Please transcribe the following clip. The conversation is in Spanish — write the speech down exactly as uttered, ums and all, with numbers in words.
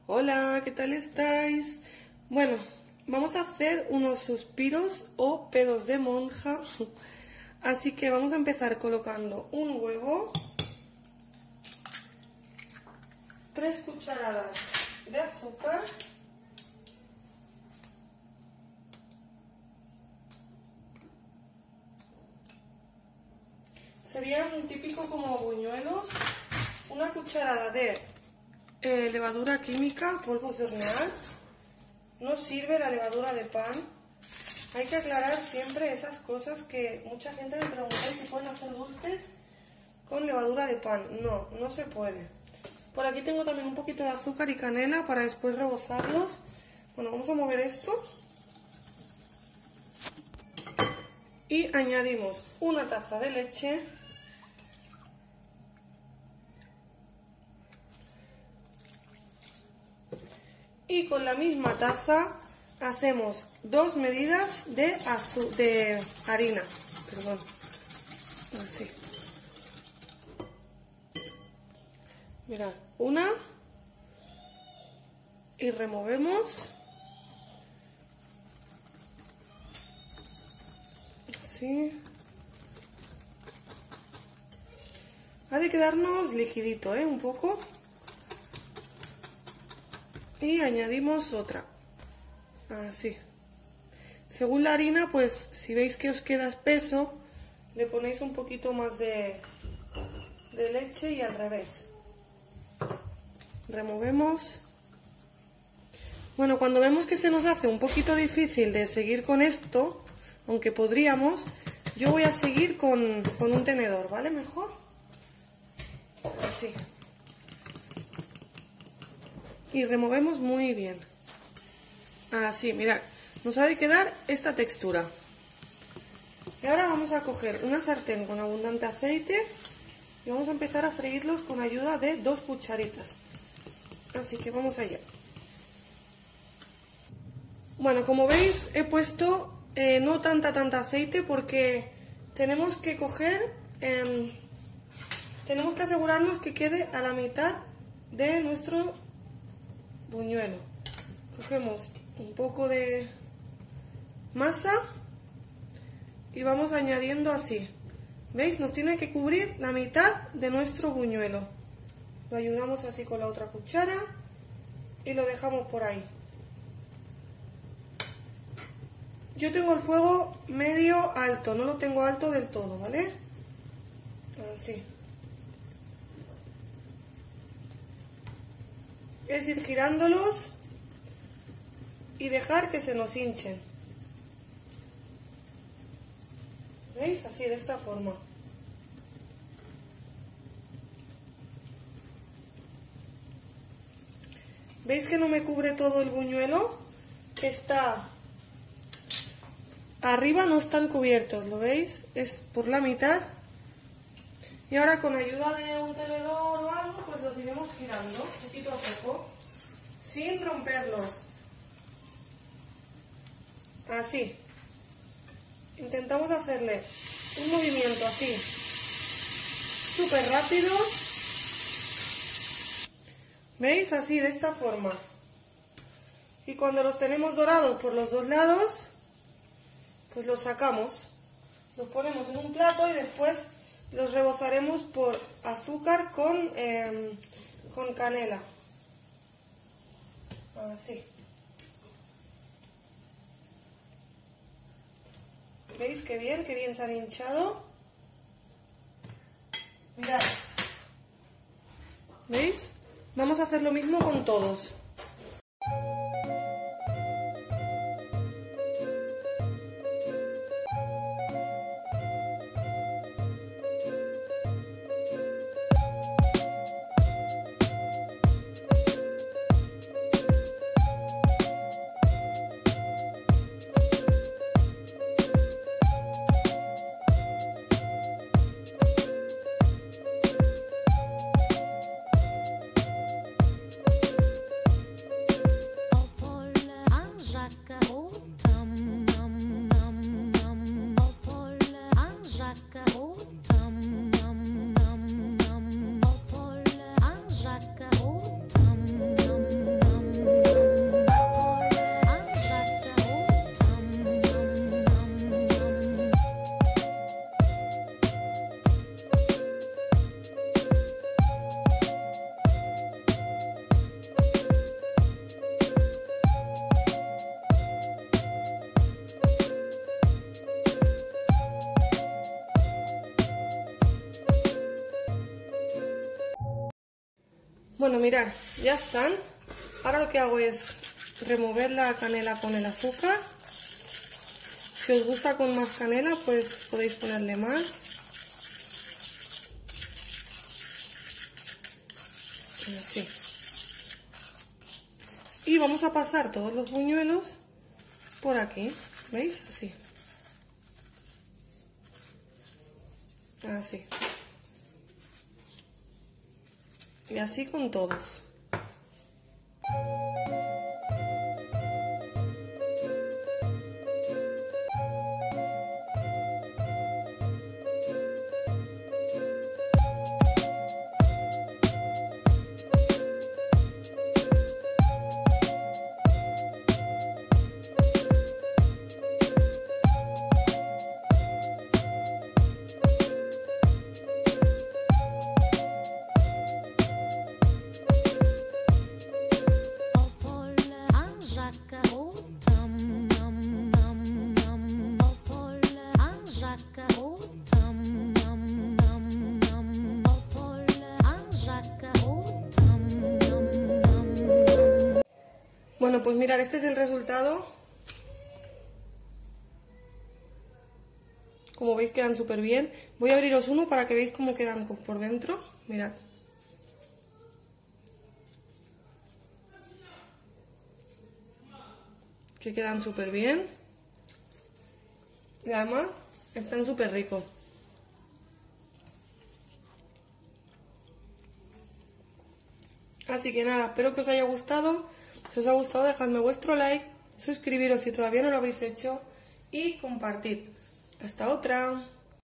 Hola, ¿qué tal estáis? Bueno, vamos a hacer unos suspiros o pedos de monja. Así que vamos a empezar colocando un huevo, tres cucharadas de azúcar, serían un típico como buñuelos, una cucharada de eh, levadura química, polvos de hornear. No sirve la levadura de pan. Hay que aclarar siempre esas cosas que mucha gente me pregunta si pueden hacer dulces con levadura de pan. No, no se puede. Por aquí tengo también un poquito de azúcar y canela para después rebozarlos. Bueno, vamos a mover esto. Y añadimos una taza de leche. Y con la misma taza hacemos dos medidas de, azu de harina. Perdón. Así. Mirad, una. Y removemos. Así. Ha de quedarnos liquidito, ¿eh? Un poco. Y añadimos otra. Así. Según la harina, pues si veis que os queda espeso, le ponéis un poquito más de, de leche y al revés. Removemos. Bueno, cuando vemos que se nos hace un poquito difícil de seguir con esto, aunque podríamos, yo voy a seguir con, con un tenedor, ¿vale? Mejor. Así. Y removemos muy bien. Así, mirad, nos ha de quedar esta textura. Y ahora vamos a coger una sartén con abundante aceite y vamos a empezar a freírlos con ayuda de dos cucharitas. Así que vamos allá. Bueno, como veis he puesto eh, no tanta tanta aceite porque tenemos que coger, eh, tenemos que asegurarnos que quede a la mitad de nuestro buñuelo. Cogemos un poco de masa y vamos añadiendo así. ¿Veis? Nos tiene que cubrir la mitad de nuestro buñuelo. Lo ayudamos así con la otra cuchara y lo dejamos por ahí. Yo tengo el fuego medio alto, no lo tengo alto del todo, ¿vale? Así. Es ir girándolos y dejar que se nos hinchen. ¿Veis? Así, de esta forma. ¿Veis que no me cubre todo el buñuelo? Está arriba, no están cubiertos, ¿lo veis? Es por la mitad. Y ahora con ayuda de un tenedor o algo, pues los iremos girando poquito a poco, sin romperlos. Así. Intentamos hacerle un movimiento así, súper rápido. ¿Veis? Así, de esta forma. Y cuando los tenemos dorados por los dos lados, pues los sacamos. Los ponemos en un plato y después los rebozaremos por azúcar con, eh, con canela. Así. ¿Veis qué bien? Qué bien se han hinchado. Mirad. ¿Veis? Vamos a hacer lo mismo con todos. mirad, ya están. Ahora lo que hago es remover la canela con el azúcar. Si os gusta con más canela, pues podéis ponerle más. Así. Y vamos a pasar todos los buñuelos por aquí, ¿veis? Así. Así. Y así con todos. Bueno, pues mirad, este es el resultado. Como veis quedan súper bien. Voy a abriros uno para que veáis cómo quedan por dentro. Mirad. Que quedan súper bien. Y además están súper ricos. Así que nada, espero que os haya gustado. Si os ha gustado, dejadme vuestro like, suscribiros si todavía no lo habéis hecho y compartid. Hasta otra.